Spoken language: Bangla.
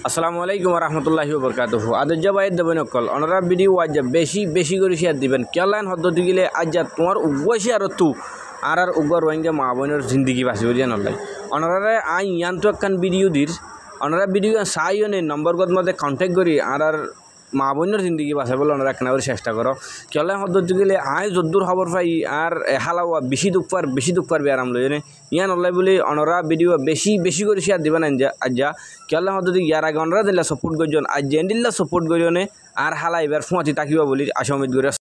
আসসালামু আলাইকুম রহমতুল্লাহি বরকাতুহু আদজ্জা বাইদ দেবেন অকল অনারা ভিডিও আজ বেশি বেশি করে শেয়ার দিবেন কেলাইন হদ্দতি গেলে আজ তোমার উগ্বসি আর তু আর উগ্র রোহিঙ্গা মা বোনের জিন্দগি বাঁচি বুঝিয়ে নলাই অনারা আই ইয়ান তো একখান ভিডিও দির অনারা ভিডিও চাইও নেই নম্বর গত মধ্যে কন্ট্যাক্ট করি আর মা বোনের জিন্দগি বাঁচা বলে ওনারা একখানা করে চেষ্টা করো কেলাইন হদ্দতি গেলে আই যদ্দুর খবর পাই আর হালাওয়া বেশি দুঃখ পারবি আরাম লই ইয়ান নলাই বলে অনারা ভিডিও বেশি বেশি করে শেয়ার দিবেন আজ্জা কেলাইন হদ্দতি ইয়ার আগে অনারা দিল্লা সাপোর্ট করজন আজ দিল্লা সাপোর্ট করিও আর হালা এবার ফুঁয়াতি তাকিবা বলি আশা উম্মিদ করে